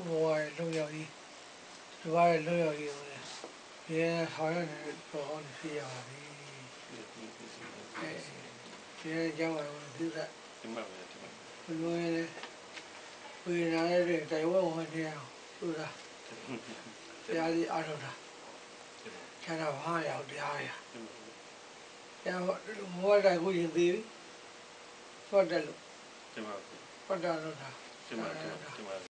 ဘောရလုံရောက်ကြီးဒီဘာရလုံရောက်ကြီးလေရဲဆောင်းရနေတော့ဟောနေဖြစ်ရပါပြီရဲကြောင်းအောင်ဒီကဘလို့ရဲဝေနာရတဲ့တိုင်ဝမ်ဝင်နေအောင်ဆိုတာတရားကြီးအားထုတ်တာကျန်တော့ဟာရောက်တရားရမောတိုင်ကိုရင်သေးပြီဖတ်တယ်လို့ဖတ်တာလို့တာ